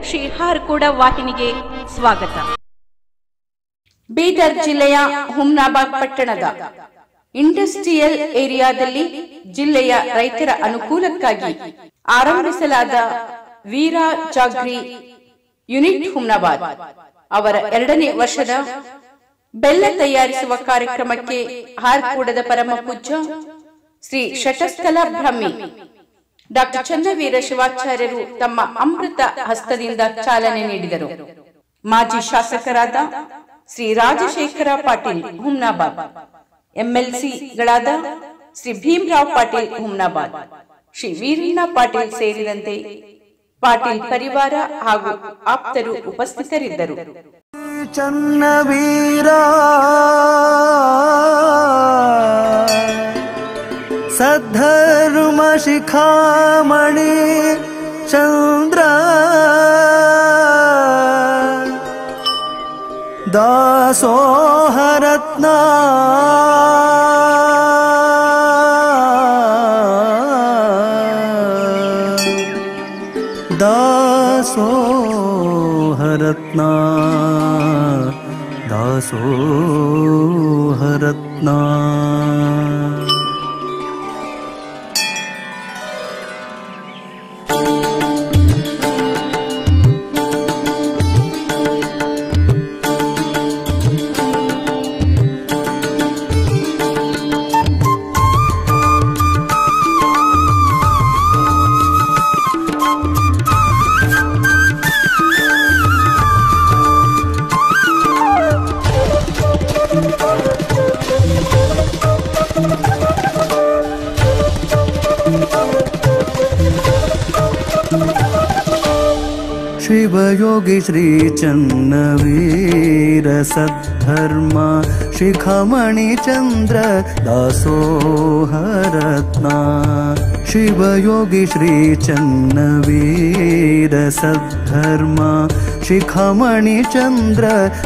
ಶ್ರೀ ಹಾರ್ಕೂಡ ವಾಹಿನಿಗೆ ಸ್ವಾಗತ. ಬೀದರ್ ಜಿಲ್ಲೆಯ ಹುಮ್ನಾಬಾದ್ ಪಟ್ಟಣದ ಇಂಡಸ್ಟ್ರಿಯಲ್ ಏರಿಯಾದಲ್ಲಿ ಜಿಲ್ಲೆಯ ರೈತರ ಅನುಕೂಲಕ್ಕಾಗಿ ಆರಂಭಿಸಲಾದ ವೀರಾ ಜಾಗ್ರಿ ಯೂನಿಟ್ ಹುಮ್ನಾಬಾದ್ ಅವರ 2ನೇ ವರ್ಷದ ಬೆಲ್ಲ ತಯಾರಿಸುವ ಕಾರ್ಯಕ್ರಮಕ್ಕೆ ಹಾರ್ಕೂಡದ ಪರಮ ಪೂಜ್ಯ ಶ್ರೀ ಶಟಸ್ಥಲ ಬ್ರಹ್ಮಿ ಡಾಕ್ಟರ್ ಚನ್ನವೀರ ಶಿವಾಚಾರ್ಯರು ತಮ್ಮ ಅಮೃತ ಹಸ್ತದಿಂದ ಚಾಲನೆ ನೀಡಿದರು. ಮಾಜಿ ಶಾಸಕರಾದ ಶ್ರೀ ರಾಜಶೇಖರ ಪಾಟೀಲ್ ಹುಮ್ನಾಬಾದ್, ಎಂಎಲ್ಸಿಗಳಾದ ಶ್ರೀ ಭೀಮರಾವ್ ಪಾಟೀಲ್ ಹುಮ್ನಾಬಾದ್, ಶ್ರೀ ವೀರಣ್ಣ ಪಾಟೀಲ್ ಸೇರಿದಂತೆ ಪಾಟೀಲ್ ಪರಿವಾರ ಹಾಗೂ ಆಪ್ತರು ಉಪಸ್ಥಿತರಿದ್ದರು. ಚನ್ನವೀರ ಸದ್ಧರ್ಮ ಶಿಖಾಮಣಿ ಚಂದ್ರ ದಾಸೋಹರತ್ನ ದಾಸೋಹರತ್ನ ದಾಸೋಹರತ್ನ शिवयोगी श्री चन्नवीर सद्धर्म शिखामणि चंद्र दासोहरत्ना शिवयोगी श्री चन्नवीर सद्धर्म शिखामणि चंद्र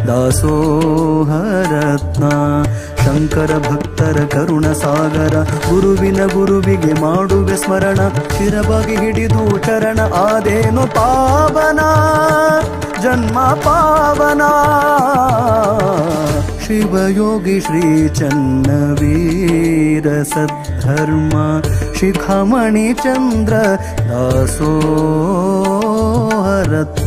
दासोहरत्ना ಶಂಕರ ಭಕ್ತರ ಕರುಣ ಸಾಗರ ಗುರುವಿನ ಗುರುವಿಗೆ ಮಾಡುವೆ ಸ್ಮರಣ ಶಿರಬಾಗಿ ಹಿಡಿದು ಚರಣ ಆದೇನು ಪಾವನ ಜನ್ಮ ಪಾವನ ಶಿವಯೋಗಿ ಶ್ರೀ ಚನ್ನವೀರ ಸದ್ಧರ್ಮ ಶಿಖಾಮಣಿ ಚಂದ್ರ ದಾಸೋಹರತ್ನ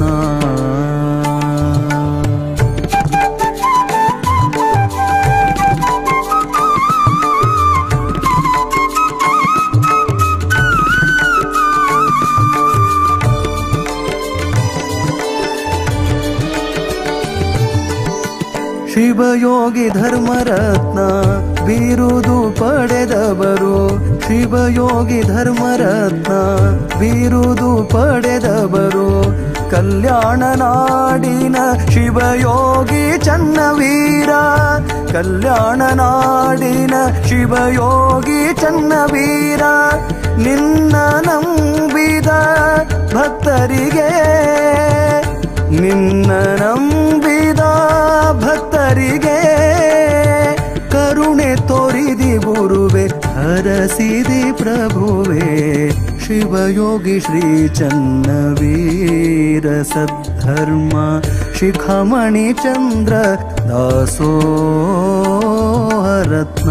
ಶಿವಯೋಗಿ ಧರ್ಮರತ್ನ ಬಿರುದು ಪಡೆದವರು ಶಿವಯೋಗಿ ಧರ್ಮರತ್ನ ಬಿರುದು ಪಡೆದವರು ಕಲ್ಯಾಣ ನಾಡಿನ ಶಿವಯೋಗಿ ಚನ್ನವೀರ ಕಲ್ಯಾಣ ನಾಡಿನ ಶಿವಯೋಗಿ ಚನ್ನವೀರ ನಿನ್ನ ನಂಬಿದ ಭಕ್ತರಿಗೆ ನಿನ್ನ ನಂಬಿದ ಭಕ್ತರಿಗೆ ಕರುಣೆ ತೋರಿದಿ ಗುರುವೆ ಹರಸಿದಿ ಪ್ರಭುವೆ ಶಿವಯೋಗಿ ಶ್ರೀ ಚನ್ನವೀರ ಸದ್ಧರ್ಮ ಶಿಖಾಮಣಿ ಚಂದ್ರ ದಾಸೋಹರತ್ನ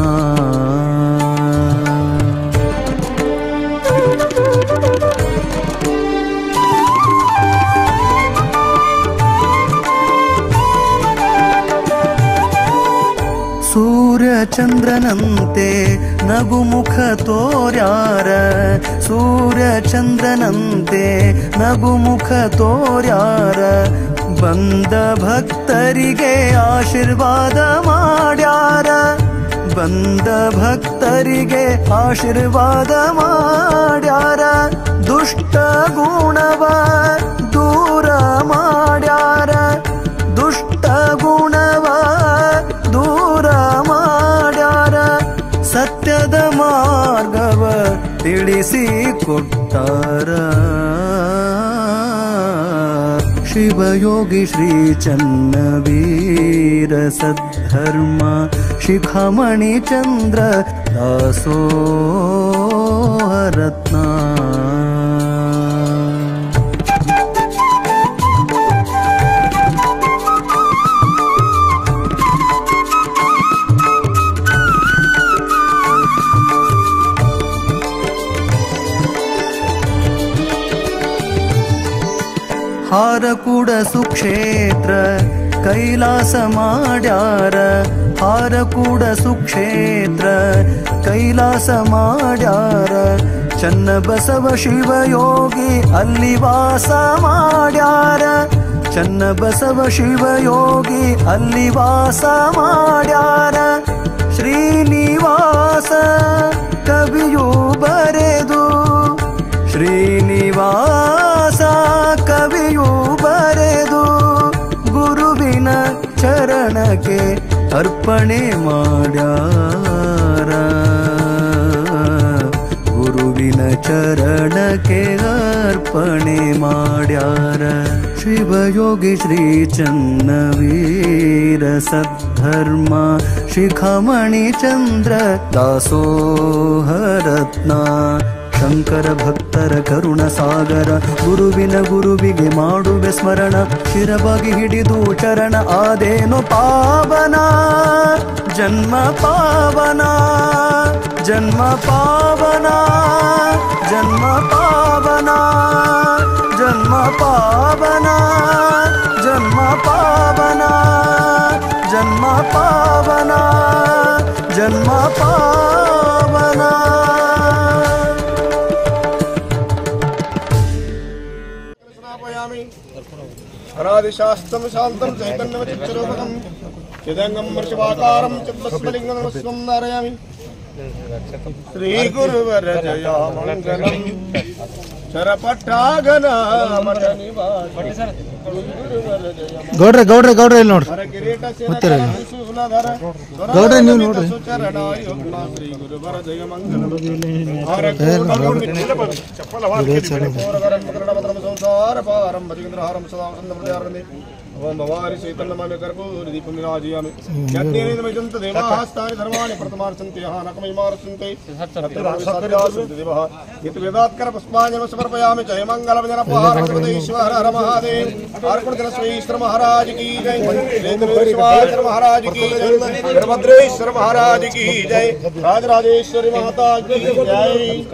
ಸೂರ್ಯ ಚಂದ್ರನಂತೆ ನಗುಮುಖ ತೋರ್ಯಾರ ಸೂರ್ಯ ಚಂದ್ರನಂತೆ ನಗುಮುಖ ತೋರ್ಯಾರ ಬಂದ ಭಕ್ತರಿಗೆ ಆಶೀರ್ವಾದ ಮಾಡ್ಯಾರ ಬಂದ ಭಕ್ತರಿಗೆ ಆಶೀರ್ವಾದ ಮಾಡ್ಯಾರ ದುಷ್ಟ ಗುಣವ ದೂರ ಮಾಡ್ಯಾರ ದುಷ್ಟ ಗುಣವ ದೂರ ಮಾಡ್ಯಾರ ಸತ್ಯದ ಮಾರ್ಗವ ತಿಳಿಸಿ ಕೊಟ್ಟಾರ ಶಿವಯೋಗಿ ಶ್ರೀ ಚನ್ನವೀರ ಸದ್ಧರ್ಮ ಶಿಖಾಮಣಿ ಚಂದ್ರ ದಾಸೋಹರತ್ನ ಹಾರಕೂಡ ಸುಕ್ಷೇತ್ರ ಕೈಲಾಸ ಮಾಡ್ಯಾರ ಹಾರಕೂಡ ಸುಕ್ಷೇತ್ರ ಕೈಲಾಸ ಮಾಡ್ಯಾರ ಚನ್ನಬಸವ ಶಿವಯೋಗಿ ಅಲ್ಲಿ ವಾಸ ಮಾಡ್ಯಾರ ಚನ್ನಬಸವ ಶಿವಯೋಗಿ ಅಲ್ಲಿ ವಾಸ ಮಾಡ್ಯಾರ ಶ್ರೀನಿವಾಸ ಕವಿಯು ಬರೆದು ಶ್ರೀನಿವಾಸ ಕವಿಯು ಬರೆದು ಗುರುವಿನ ಚರಣಕ್ಕೆ ಅರ್ಪಣೆ ಮಾಡ್ಯಾರ ಗುರುವಿನ ಚರಣಕ್ಕೆ ಅರ್ಪಣೆ ಮಾಡ್ಯಾರ ಶಿವಯೋಗಿ ಶ್ರೀ ಚನ್ನವೀರ ಸದ್ಧರ್ಮ ಶಿಖಾಮಣಿ ಚಂದ್ರ ದಾಸೋಹರತ್ನ ಶಂಕರ ಭಕ್ತರ ಕರುಣ ಸಾಗರ ಗುರುವಿಗೆ ಮಾಡುವೆ ಸ್ಮರಣ ಶಿರವಾಗಿ ಹಿಡಿದು ಚರಣ ಆದೇನು ಪಾವನ ಜನ್ಮ ಪಾವನ ಜನ್ಮ ಪಾವನ ಜನ್ಮ ಪಾವನ ಜನ್ಮ ಪಾವನ ಜನ್ಮ ಪಾವನ ಜನ್ಮ ಪಾವನ ಜನ್ಮ ಪಾವನ अनादिशास्त्रं शान्तं चैतन्यवचित्तरूपकं चिदङ्गं वर्षवाकारं चित्तस्फलिङ्गं नमस्वं नारयामि श्रीगुरुवरजया मङ्गलं शरपट्टागन ಗೌಡ್ರೆ ಇಲ್ಲಿ ನೋಡ್ರಿ ಗೌಡ್ರೆ ನೀವು ನೋಡ್ರಿ ओम भवारि चैतन्यमय कर्पूर दीपं विराजयामि यज्ञेन निमिषन्त देवाः स्थानि धर्माणि प्रथमार्चन्ते हानकमिमार्चन्ते सत्यवासुदेव देवः यत् वेदात्कर पुष्पाणि समर्पयामि जय मंगलवजनपहार ईश्वर हर महादेव आर्कुणजन श्रीश्वर महाराज की जय रेंद्रेश्वर महाराज की जय वीरभद्रेश्वर महाराज की जय राजराजेश्वरी माता की जय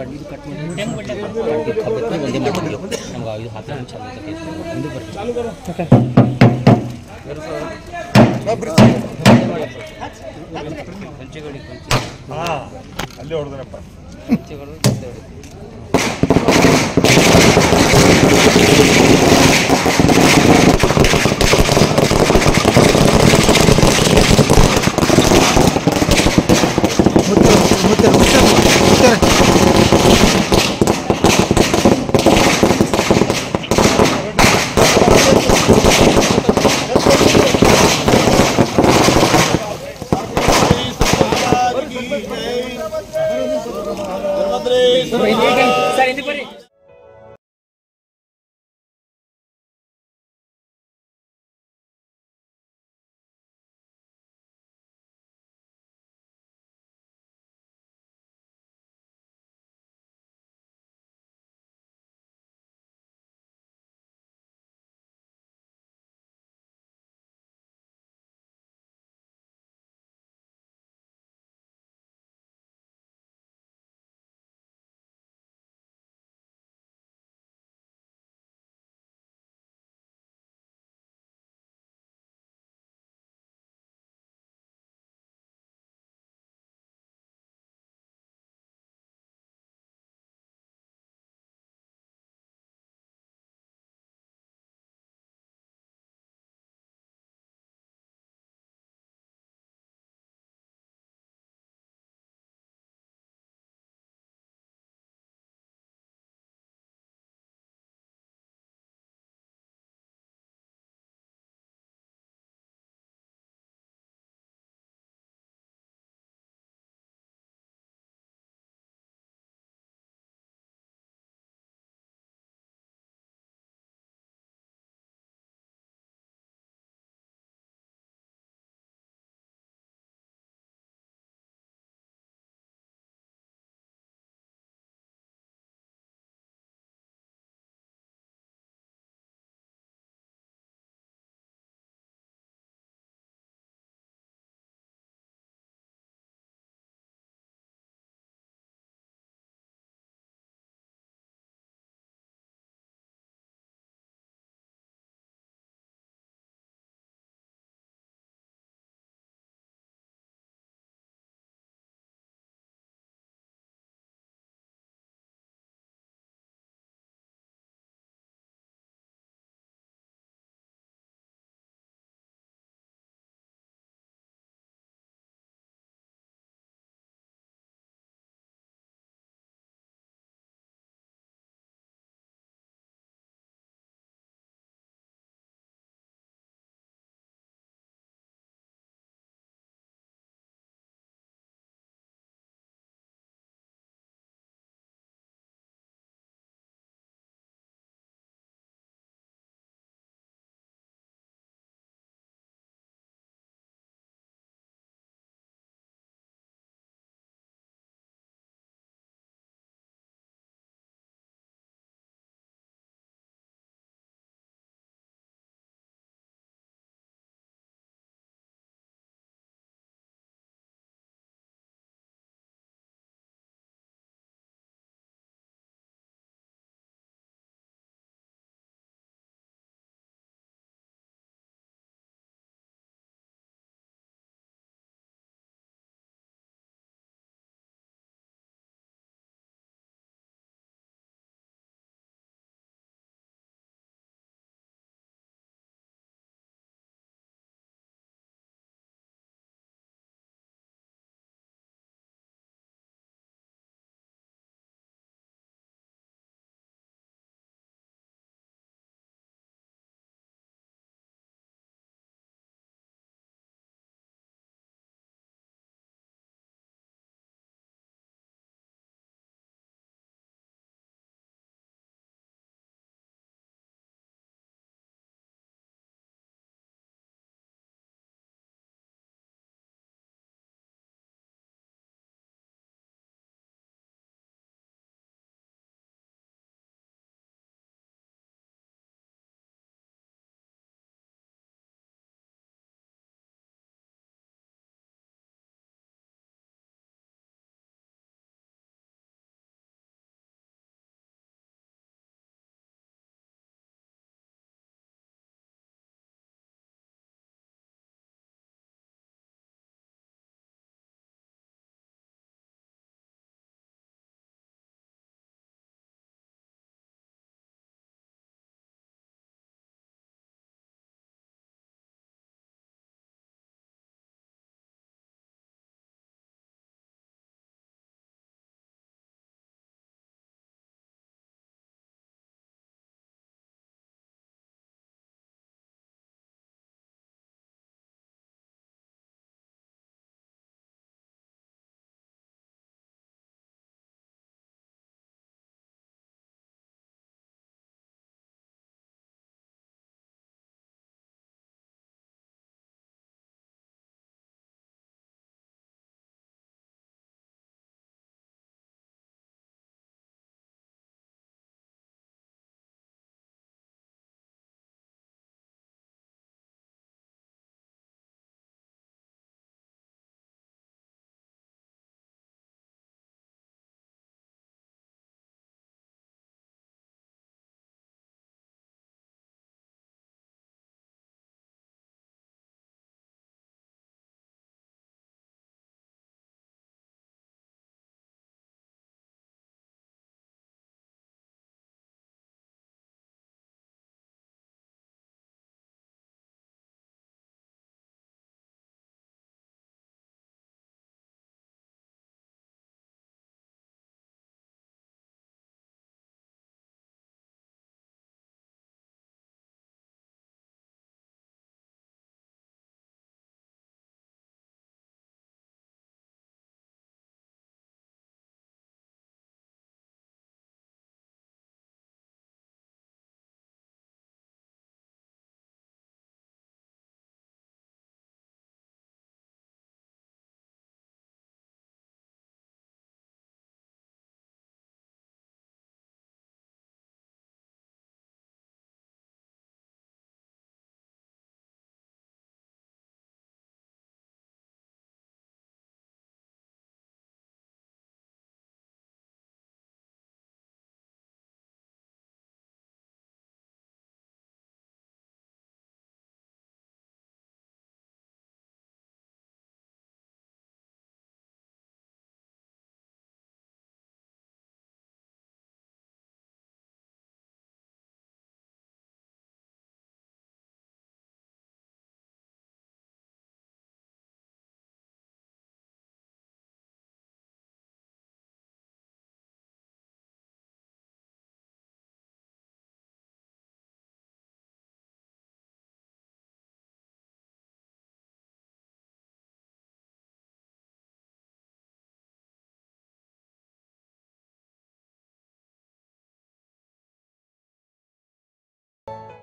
ಅಲ್ಲೇ ಹೊಡೆದ್ರಪ್ಪ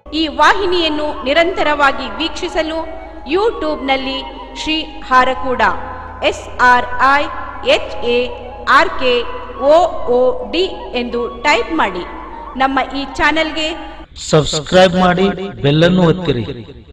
ಈ ವಾಹಿನಿಯನ್ನು ನಿರಂತರವಾಗಿ ವೀಕ್ಷಿಸಲು ಯೂಟ್ಯೂಬ್ನಲ್ಲಿ ಶ್ರೀ ಹಾರಕೂಡ SRIHARKOOD ಎಂದು ಟೈಪ್ ಮಾಡಿ. ನಮ್ಮ ಈ ಚಾನೆಲ್ಗೆ ಸಬ್ಸ್ಕ್ರೈಬ್ ಮಾಡಿ, ಬೆಲ್ ಅನ್ನು ಒತ್ತಿರಿ.